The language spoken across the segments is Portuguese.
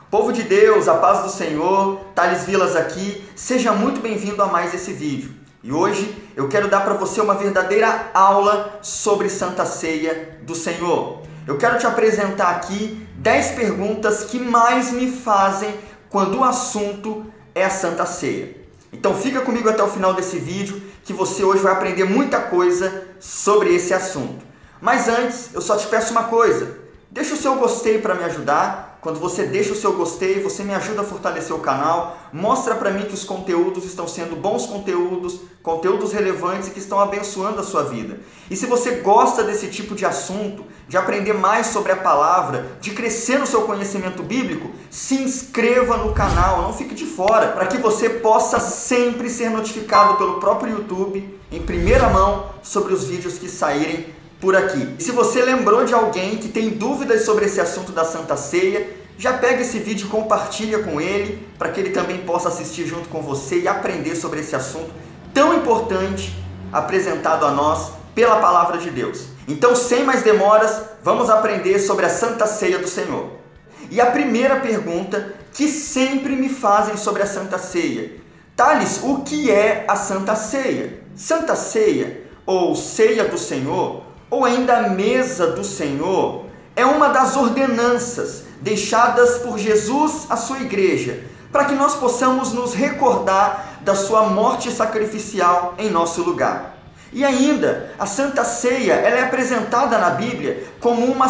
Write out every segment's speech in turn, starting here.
Povo de Deus, a paz do Senhor, Thales Vilas aqui, seja muito bem-vindo a mais esse vídeo. E hoje eu quero dar para você uma verdadeira aula sobre Santa Ceia do Senhor. Eu quero te apresentar aqui 10 perguntas que mais me fazem quando o assunto é a Santa Ceia. Então fica comigo até o final desse vídeo que você hoje vai aprender muita coisa sobre esse assunto. Mas antes, eu só te peço uma coisa, deixa o seu gostei para me ajudar. Quando você deixa o seu gostei, você me ajuda a fortalecer o canal, mostra para mim que os conteúdos estão sendo bons conteúdos relevantes e que estão abençoando a sua vida. E se você gosta desse tipo de assunto, de aprender mais sobre a palavra, de crescer no seu conhecimento bíblico, se inscreva no canal, não fique de fora, para que você possa sempre ser notificado pelo próprio YouTube, em primeira mão, sobre os vídeos que saírem por aqui. E se você lembrou de alguém que tem dúvidas sobre esse assunto da Santa Ceia, já pega esse vídeo e compartilha com ele, para que ele também possa assistir junto com você e aprender sobre esse assunto tão importante apresentado a nós pela Palavra de Deus. Então, sem mais demoras, vamos aprender sobre a Santa Ceia do Senhor. E a primeira pergunta que sempre me fazem sobre a Santa Ceia: Thales, o que é a Santa Ceia? Santa Ceia, ou Ceia do Senhor, ou ainda a Mesa do Senhor, é uma das ordenanças deixadas por Jesus à sua igreja, para que nós possamos nos recordar da sua morte sacrificial em nosso lugar. E ainda, a Santa Ceia, ela é apresentada na Bíblia como uma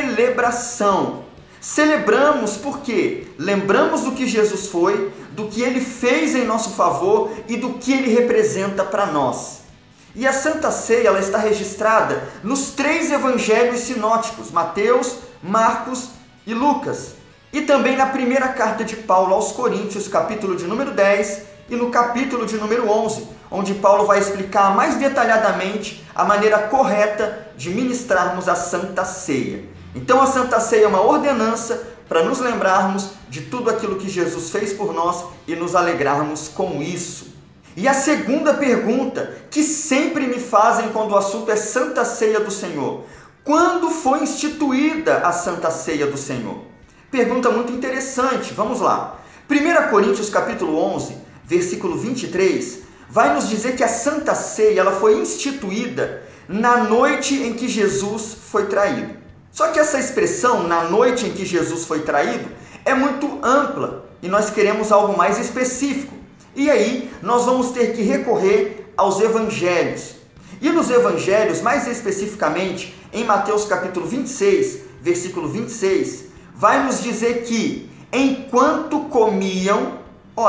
celebração. Celebramos porque lembramos do que Jesus foi, do que ele fez em nosso favor e do que ele representa para nós. E a Santa Ceia, ela está registrada nos 3 evangelhos sinóticos, Mateus, Marcos e Lucas. E também na primeira carta de Paulo aos Coríntios, capítulo de número 10 e no capítulo de número 11, onde Paulo vai explicar mais detalhadamente a maneira correta de ministrarmos a Santa Ceia. Então a Santa Ceia é uma ordenança para nos lembrarmos de tudo aquilo que Jesus fez por nós e nos alegrarmos com isso. E a segunda pergunta que sempre me fazem quando o assunto é Santa Ceia do Senhor: quando foi instituída a Santa Ceia do Senhor? Pergunta muito interessante, vamos lá. 1 Coríntios capítulo 11, versículo 23, vai nos dizer que a Santa Ceia ela foi instituída na noite em que Jesus foi traído. Só que essa expressão, na noite em que Jesus foi traído, é muito ampla e nós queremos algo mais específico. E aí nós vamos ter que recorrer aos evangelhos. E nos evangelhos, mais especificamente em Mateus capítulo 26, versículo 26, vai nos dizer que enquanto comiam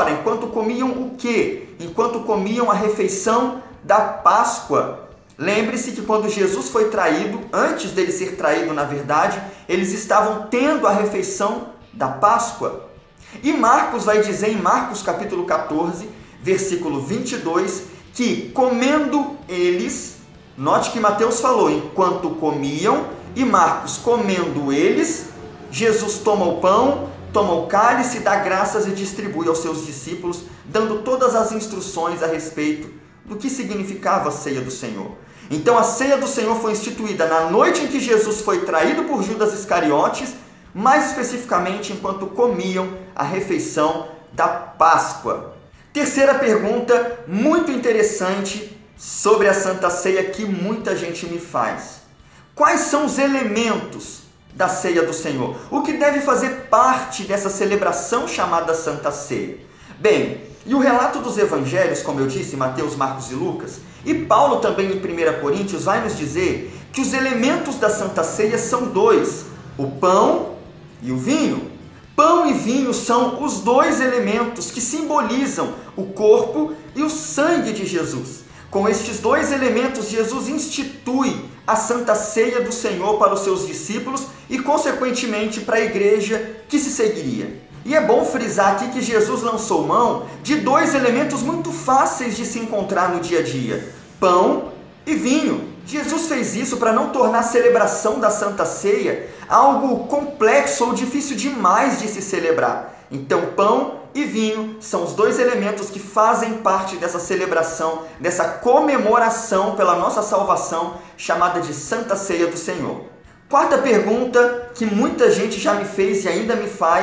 o quê? Enquanto comiam a refeição da Páscoa. Lembre-se que quando Jesus foi traído, antes dele ser traído na verdade, eles estavam tendo a refeição da Páscoa. E Marcos vai dizer em Marcos capítulo 14, versículo 22, que comendo eles, note que Mateus falou enquanto comiam, e Marcos comendo eles, Jesus toma o pão, toma o cálice, dá graças e distribui aos seus discípulos, dando todas as instruções a respeito do que significava a ceia do Senhor. Então a ceia do Senhor foi instituída na noite em que Jesus foi traído por Judas Iscariotes, mais especificamente enquanto comiam a refeição da Páscoa. Terceira pergunta muito interessante sobre a Santa Ceia que muita gente me faz: quais são os elementos da ceia do Senhor? O que deve fazer parte dessa celebração chamada Santa Ceia? Bem, e o relato dos evangelhos, como eu disse, Mateus, Marcos e Lucas, e Paulo também em 1 Coríntios vai nos dizer que os elementos da Santa Ceia são 2, o pão e o vinho. Pão e vinho são os 2 elementos que simbolizam o corpo e o sangue de Jesus. Com estes 2 elementos, Jesus institui a Santa Ceia do Senhor para os seus discípulos e, consequentemente, para a igreja que se seguiria. E é bom frisar aqui que Jesus lançou mão de 2 elementos muito fáceis de se encontrar no dia a dia: pão e vinho. Jesus fez isso para não tornar a celebração da Santa Ceia algo complexo ou difícil demais de se celebrar. Então, pão e vinho são os 2 elementos que fazem parte dessa celebração, dessa comemoração pela nossa salvação, chamada de Santa Ceia do Senhor. Quarta pergunta que muita gente já me fez e ainda me faz,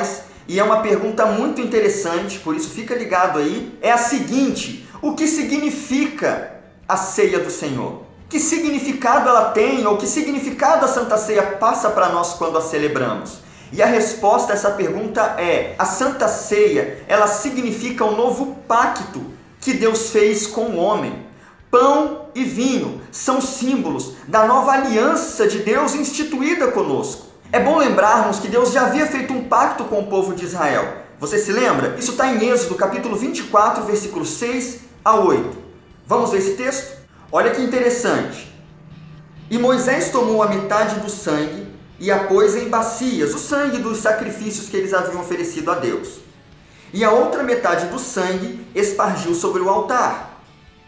e é uma pergunta muito interessante, por isso fica ligado aí, é a seguinte: o que significa a ceia do Senhor? Que significado ela tem, ou que significado a Santa Ceia passa para nós quando a celebramos? E a resposta a essa pergunta é: a Santa Ceia, ela significa um novo pacto que Deus fez com o homem. Pão e vinho são símbolos da nova aliança de Deus instituída conosco. É bom lembrarmos que Deus já havia feito um pacto com o povo de Israel. Você se lembra? Isso está em Êxodo, capítulo 24, versículos 6 a 8. Vamos ver esse texto? Olha que interessante. E Moisés tomou a metade do sangue e a pôs em bacias, o sangue dos sacrifícios que eles haviam oferecido a Deus. E a outra metade do sangue espargiu sobre o altar.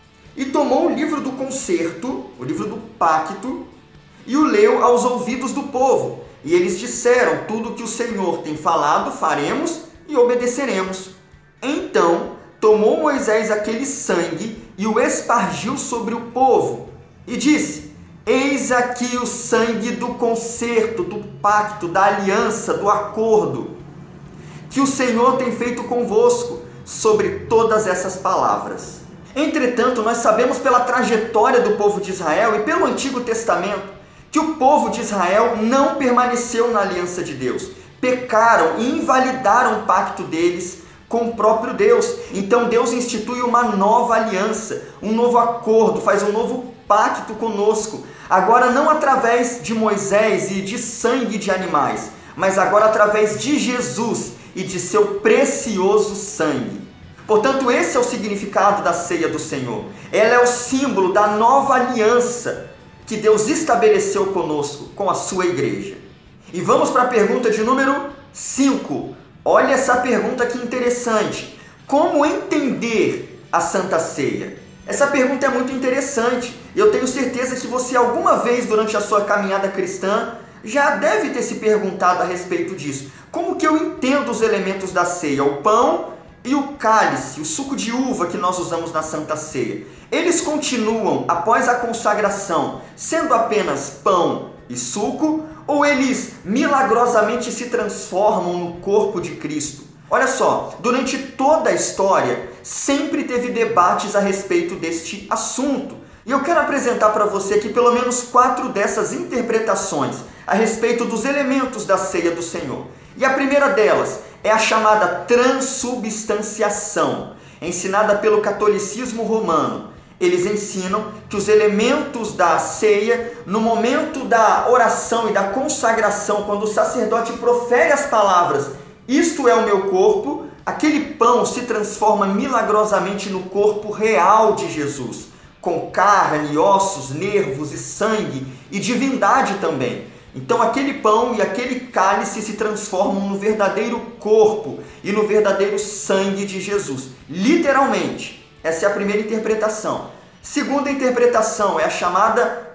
E tomou o livro do concerto, o livro do pacto, e o leu aos ouvidos do povo. E eles disseram: tudo que o Senhor tem falado, faremos e obedeceremos. Então tomou Moisés aquele sangue e o espargiu sobre o povo. E disse: eis aqui o sangue do concerto, do pacto, da aliança, do acordo, que o Senhor tem feito convosco, sobre todas essas palavras. Entretanto, nós sabemos pela trajetória do povo de Israel e pelo Antigo Testamento que o povo de Israel não permaneceu na aliança de Deus. Pecaram e invalidaram o pacto deles com o próprio Deus. Então Deus institui uma nova aliança, um novo acordo, faz um novo pacto conosco. Agora não através de Moisés e de sangue de animais, mas agora através de Jesus e de seu precioso sangue. Portanto, esse é o significado da ceia do Senhor. Ela é o símbolo da nova aliança que Deus estabeleceu conosco, com a sua igreja. E vamos para a pergunta de número 5. Olha essa pergunta que interessante. Como entender a Santa Ceia? Essa pergunta é muito interessante. E eu tenho certeza que você alguma vez durante a sua caminhada cristã já deve ter se perguntado a respeito disso. Como que eu entendo os elementos da ceia? O pão e o cálice, o suco de uva que nós usamos na Santa Ceia. Eles continuam, após a consagração, sendo apenas pão e suco, ou eles milagrosamente se transformam no corpo de Cristo? Olha só, durante toda a história, sempre teve debates a respeito deste assunto. E eu quero apresentar para você aqui pelo menos 4 dessas interpretações a respeito dos elementos da ceia do Senhor. E a primeira delas é a chamada transubstanciação, ensinada pelo catolicismo romano. Eles ensinam que os elementos da ceia, no momento da oração e da consagração, quando o sacerdote profere as palavras, isto é o meu corpo, aquele pão se transforma milagrosamente no corpo real de Jesus, com carne, ossos, nervos e sangue e divindade também. Então aquele pão e aquele cálice se transformam no verdadeiro corpo e no verdadeiro sangue de Jesus. Literalmente. Essa é a primeira interpretação. Segunda interpretação é a chamada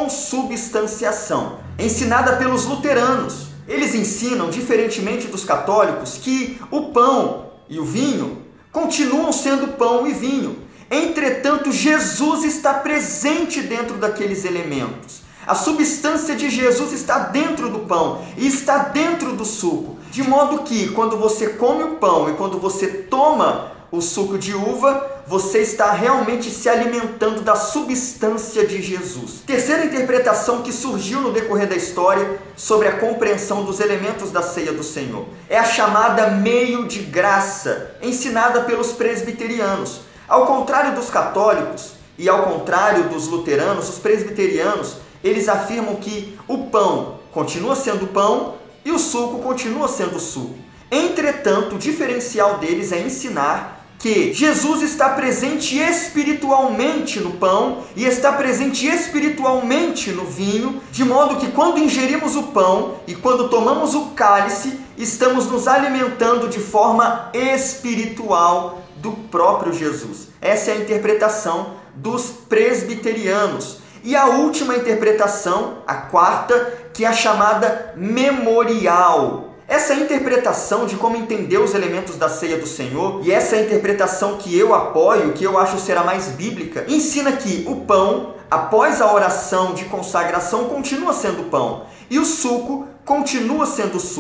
consubstanciação, ensinada pelos luteranos. Eles ensinam, diferentemente dos católicos, que o pão e o vinho continuam sendo pão e vinho. Entretanto, Jesus está presente dentro daqueles elementos. A substância de Jesus está dentro do pão e está dentro do suco. De modo que, quando você come o pão e quando você toma o suco de uva, você está realmente se alimentando da substância de Jesus. Terceira interpretação que surgiu no decorrer da história sobre a compreensão dos elementos da ceia do Senhor é a chamada meio de graça, ensinada pelos presbiterianos. Ao contrário dos católicos e ao contrário dos luteranos, os presbiterianos, eles afirmam que o pão continua sendo pão e o suco continua sendo suco. Entretanto, o diferencial deles é ensinar que Jesus está presente espiritualmente no pão e está presente espiritualmente no vinho, de modo que quando ingerimos o pão e quando tomamos o cálice, estamos nos alimentando de forma espiritual do próprio Jesus. Essa é a interpretação dos presbiterianos. E a última interpretação, a quarta, que é a chamada memorial. Essa interpretação de como entender os elementos da ceia do Senhor, e essa interpretação que eu apoio, que eu acho ser a mais bíblica, ensina que o pão, após a oração de consagração, continua sendo pão, e o suco continua sendo suco.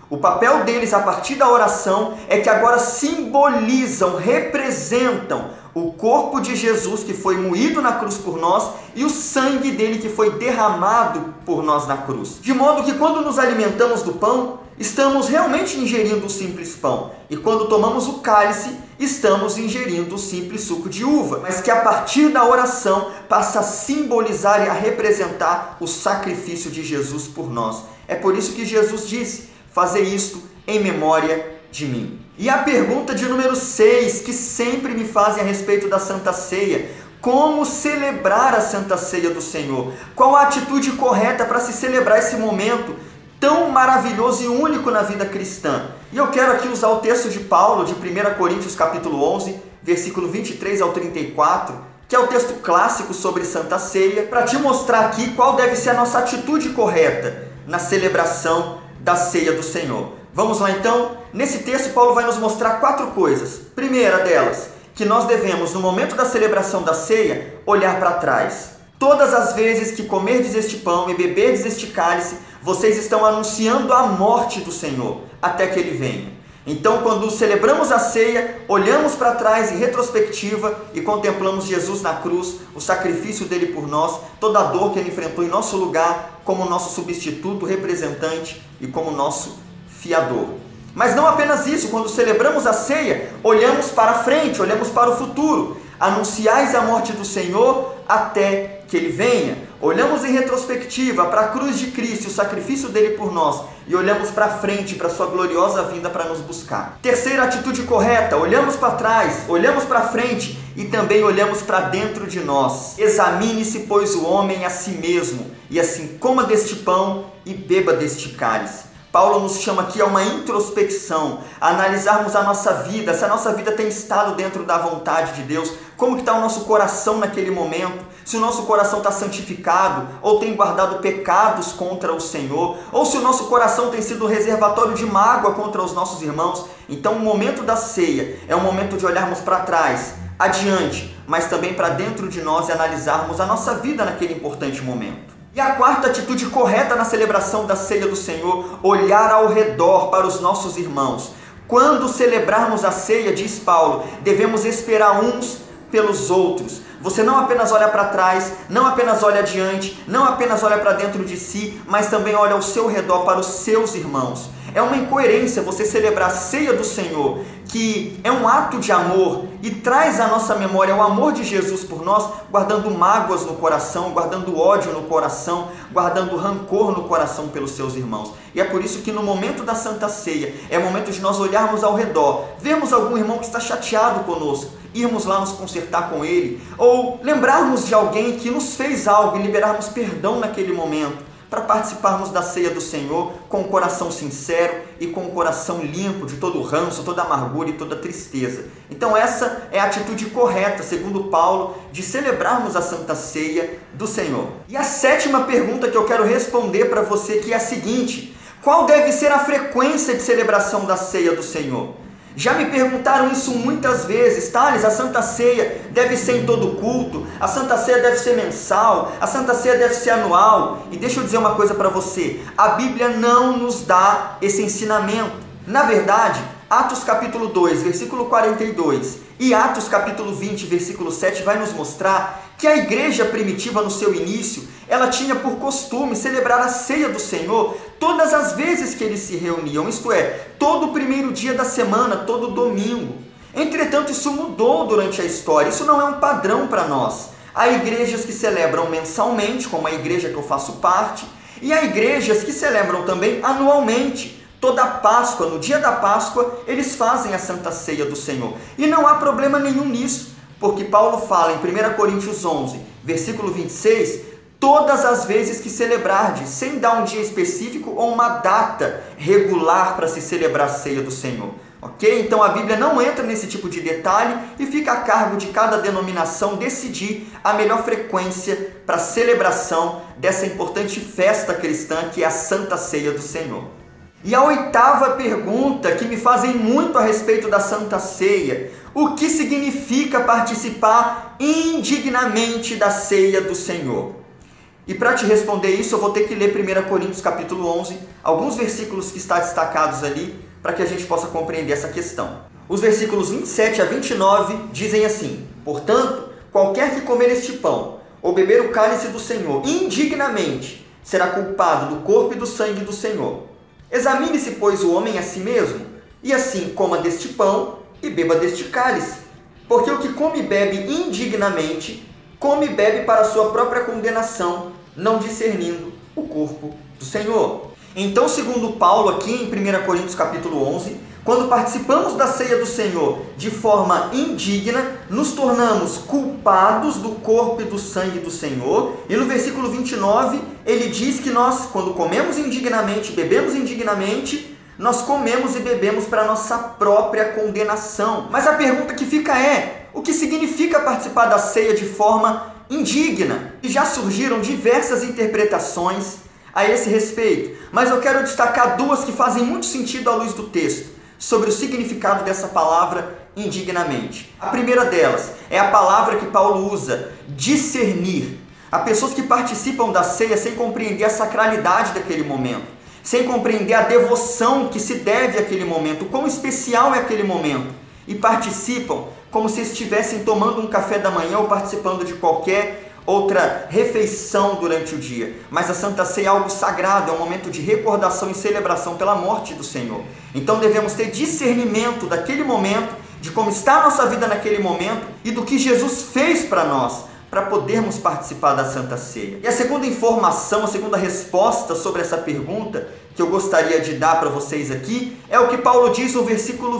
O papel deles a partir da oração é que agora simbolizam, representam o corpo de Jesus que foi moído na cruz por nós e o sangue dele que foi derramado por nós na cruz. De modo que quando nos alimentamos do pão, estamos realmente ingerindo o simples pão. E quando tomamos o cálice, estamos ingerindo o simples suco de uva. Mas que a partir da oração passa a simbolizar e a representar o sacrifício de Jesus por nós. É por isso que Jesus disse: fazer isto em memória de mim. E a pergunta de número 6, que sempre me fazem a respeito da Santa Ceia: como celebrar a Santa Ceia do Senhor? Qual a atitude correta para se celebrar esse momento tão maravilhoso e único na vida cristã? E eu quero aqui usar o texto de Paulo, de 1 Coríntios capítulo 11, versículo 23 ao 34, que é o texto clássico sobre Santa Ceia, para te mostrar aqui qual deve ser a nossa atitude correta na celebração da Ceia do Senhor. Vamos lá então? Nesse texto, Paulo vai nos mostrar 4 coisas. Primeira delas, que nós devemos, no momento da celebração da ceia, olhar para trás. Todas as vezes que comerdes este pão e beberdes este cálice, vocês estão anunciando a morte do Senhor, até que Ele venha. Então, quando celebramos a ceia, olhamos para trás em retrospectiva e contemplamos Jesus na cruz, o sacrifício dele por nós, toda a dor que ele enfrentou em nosso lugar, como nosso substituto, representante e como nosso fiador. Mas não apenas isso, quando celebramos a ceia, olhamos para frente, olhamos para o futuro. Anunciais a morte do Senhor até que Ele venha. Olhamos em retrospectiva para a cruz de Cristo, o sacrifício dele por nós, e olhamos para frente, para a sua gloriosa vinda para nos buscar. Terceira atitude correta: olhamos para trás, olhamos para frente e também olhamos para dentro de nós. Examine-se, pois, o homem a si mesmo, e assim coma deste pão e beba deste cálice. Paulo nos chama aqui a uma introspecção, a analisarmos a nossa vida, se a nossa vida tem estado dentro da vontade de Deus, como que está o nosso coração naquele momento, se o nosso coração está santificado, ou tem guardado pecados contra o Senhor, ou se o nosso coração tem sido reservatório de mágoa contra os nossos irmãos. Então o momento da ceia é um momento de olharmos para trás, adiante, mas também para dentro de nós e analisarmos a nossa vida naquele importante momento. E a quarta atitude correta na celebração da ceia do Senhor: olhar ao redor para os nossos irmãos. Quando celebrarmos a ceia, diz Paulo, devemos esperar uns pelos outros. Você não apenas olha para trás, não apenas olha adiante, não apenas olha para dentro de si, mas também olha ao seu redor para os seus irmãos. É uma incoerência você celebrar a ceia do Senhor, que é um ato de amor e traz à nossa memória o amor de Jesus por nós, guardando mágoas no coração, guardando ódio no coração, guardando rancor no coração pelos seus irmãos. E é por isso que no momento da Santa Ceia, é momento de nós olharmos ao redor, vermos algum irmão que está chateado conosco, irmos lá nos consertar com ele, ou lembrarmos de alguém que nos fez algo e liberarmos perdão naquele momento, para participarmos da ceia do Senhor com o coração sincero e com o coração limpo de todo ranço, toda amargura e toda tristeza. Então essa é a atitude correta, segundo Paulo, de celebrarmos a Santa Ceia do Senhor. E a sétima pergunta que eu quero responder para você, que é a seguinte: qual deve ser a frequência de celebração da ceia do Senhor? Já me perguntaram isso muitas vezes. Thales, a Santa Ceia deve ser em todo culto, a Santa Ceia deve ser mensal, a Santa Ceia deve ser anual. E deixa eu dizer uma coisa para você: a Bíblia não nos dá esse ensinamento. Na verdade, Atos capítulo 2, versículo 42 e Atos capítulo 20, versículo 7 vai nos mostrar que a igreja primitiva no seu início, ela tinha por costume celebrar a ceia do Senhor todas as vezes que eles se reuniam, isto é, todo o primeiro dia da semana, todo domingo. Entretanto, isso mudou durante a história, isso não é um padrão para nós. Há igrejas que celebram mensalmente, como a igreja que eu faço parte, e há igrejas que celebram também anualmente. Toda Páscoa, no dia da Páscoa, eles fazem a Santa Ceia do Senhor. E não há problema nenhum nisso, porque Paulo fala em 1 Coríntios 11, versículo 26, todas as vezes que celebrardes, sem dar um dia específico ou uma data regular para se celebrar a ceia do Senhor. Ok? Então a Bíblia não entra nesse tipo de detalhe e fica a cargo de cada denominação decidir a melhor frequência para a celebração dessa importante festa cristã que é a Santa Ceia do Senhor. E a oitava pergunta que me fazem muito a respeito da Santa Ceia: o que significa participar indignamente da ceia do Senhor? E para te responder isso, eu vou ter que ler 1 Coríntios capítulo 11, alguns versículos que estão destacados ali, para que a gente possa compreender essa questão. Os versículos 27 a 29 dizem assim: portanto, qualquer que comer este pão, ou beber o cálice do Senhor indignamente, será culpado do corpo e do sangue do Senhor. Examine-se, pois, o homem a si mesmo, e assim coma deste pão e beba deste cálice. Porque o que come e bebe indignamente, come e bebe para a sua própria condenação, não discernindo o corpo do Senhor. Então, segundo Paulo, aqui em 1 Coríntios capítulo 11, quando participamos da ceia do Senhor de forma indigna, nos tornamos culpados do corpo e do sangue do Senhor. E no versículo 29, ele diz que nós, quando comemos indignamente, bebemos indignamente, nós comemos e bebemos para a nossa própria condenação. Mas a pergunta que fica é: o que significa participar da ceia de forma indigna? E já surgiram diversas interpretações a esse respeito, mas eu quero destacar duas que fazem muito sentido à luz do texto, sobre o significado dessa palavra indignamente. A primeira delas é a palavra que Paulo usa, discernir. Há pessoas que participam da ceia sem compreender a sacralidade daquele momento, sem compreender a devoção que se deve àquele momento, o quão especial é aquele momento, e participam como se estivessem tomando um café da manhã ou participando de qualquer outra refeição durante o dia. Mas a Santa Ceia é algo sagrado, é um momento de recordação e celebração pela morte do Senhor. Então devemos ter discernimento daquele momento, de como está a nossa vida naquele momento e do que Jesus fez para nós, para podermos participar da Santa Ceia. E a segunda informação, a segunda resposta sobre essa pergunta que eu gostaria de dar para vocês aqui, é o que Paulo diz no versículo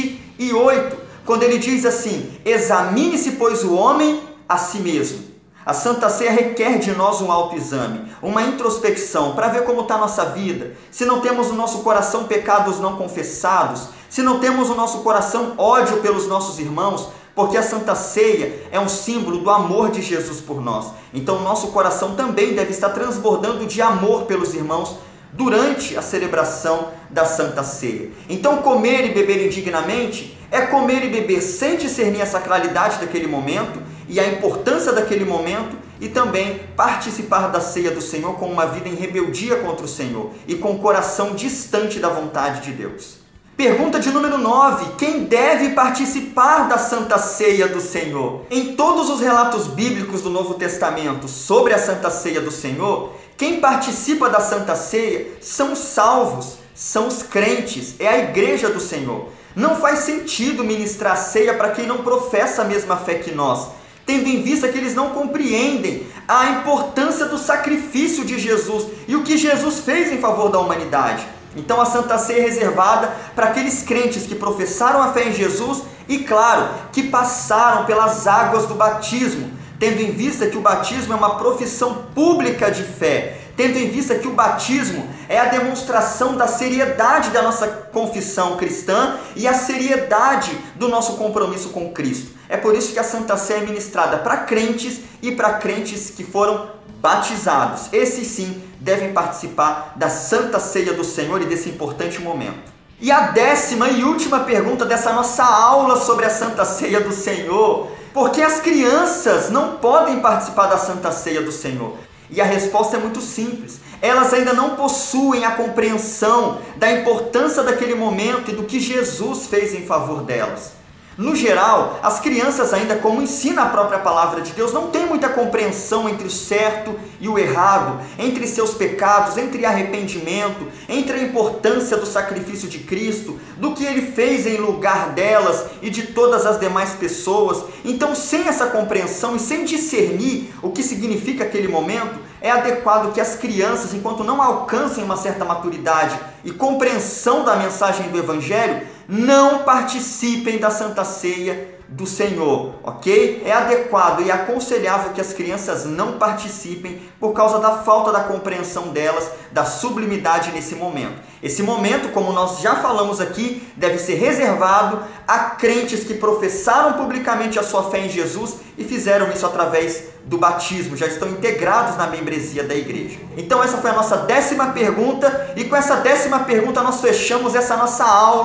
28, quando ele diz assim: examine-se, pois, o homem a si mesmo. A Santa Ceia requer de nós um autoexame, uma introspecção, para ver como está a nossa vida, se não temos no nosso coração pecados não confessados, se não temos no nosso coração ódio pelos nossos irmãos, porque a Santa Ceia é um símbolo do amor de Jesus por nós. Então o nosso coração também deve estar transbordando de amor pelos irmãos durante a celebração da Santa Ceia. Então comer e beber indignamente é comer e beber sem discernir a sacralidade daquele momento e a importância daquele momento, e também participar da ceia do Senhor com uma vida em rebeldia contra o Senhor e com o coração distante da vontade de Deus. Pergunta de número 9. Quem deve participar da Santa Ceia do Senhor? Em todos os relatos bíblicos do Novo Testamento sobre a Santa Ceia do Senhor, quem participa da Santa Ceia são os salvos, são os crentes, é a igreja do Senhor. Não faz sentido ministrar ceia para quem não professa a mesma fé que nós, tendo em vista que eles não compreendem a importância do sacrifício de Jesus e o que Jesus fez em favor da humanidade. Então a Santa Ceia é reservada para aqueles crentes que professaram a fé em Jesus e, claro, que passaram pelas águas do batismo, tendo em vista que o batismo é uma profissão pública de fé, tendo em vista que o batismo é a demonstração da seriedade da nossa confissão cristã e a seriedade do nosso compromisso com Cristo. É por isso que a Santa Ceia é ministrada para crentes e para crentes que foram batizados. Esses sim devem participar da Santa Ceia do Senhor e desse importante momento. E a 10ª e última pergunta dessa nossa aula sobre a Santa Ceia do Senhor: por que as crianças não podem participar da Santa Ceia do Senhor? E a resposta é muito simples. Elas ainda não possuem a compreensão da importância daquele momento e do que Jesus fez em favor delas. No geral, as crianças ainda, como ensina a própria palavra de Deus, não têm muita compreensão entre o certo e o errado, entre seus pecados, entre arrependimento, entre a importância do sacrifício de Cristo, do que Ele fez em lugar delas e de todas as demais pessoas. Então, sem essa compreensão e sem discernir o que significa aquele momento, é adequado que as crianças, enquanto não alcancem uma certa maturidade e compreensão da mensagem do Evangelho, não participem da Santa Ceia do Senhor, ok? É adequado e aconselhável que as crianças não participem por causa da falta da compreensão delas, da sublimidade nesse momento. Esse momento, como nós já falamos aqui, deve ser reservado a crentes que professaram publicamente a sua fé em Jesus e fizeram isso através do batismo, já estão integrados na membresia da igreja. Então essa foi a nossa 10ª pergunta, e com essa 10ª pergunta nós fechamos essa nossa aula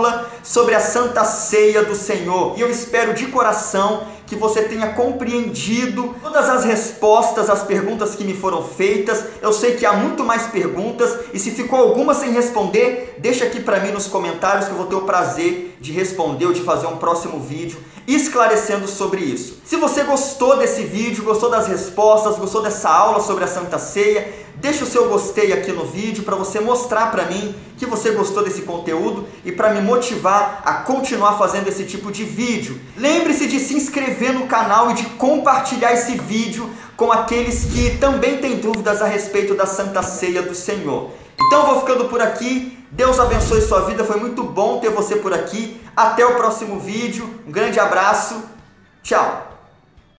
sobre a Santa Ceia do Senhor. E eu espero de coração que você tenha compreendido todas as respostas às perguntas que me foram feitas. Eu sei que há muito mais perguntas e se ficou alguma sem responder, deixa aqui para mim nos comentários que eu vou ter o prazer de responder ou de fazer um próximo vídeo esclarecendo sobre isso. Se você gostou desse vídeo, gostou das respostas, gostou dessa aula sobre a Santa Ceia, deixa o seu gostei aqui no vídeo para você mostrar para mim que você gostou desse conteúdo e para me motivar a continuar fazendo esse tipo de vídeo. Lembre-se de se inscrever no canal e de compartilhar esse vídeo com aqueles que também têm dúvidas a respeito da Santa Ceia do Senhor. Então eu vou ficando por aqui. Deus abençoe sua vida. Foi muito bom ter você por aqui. Até o próximo vídeo. Um grande abraço. Tchau.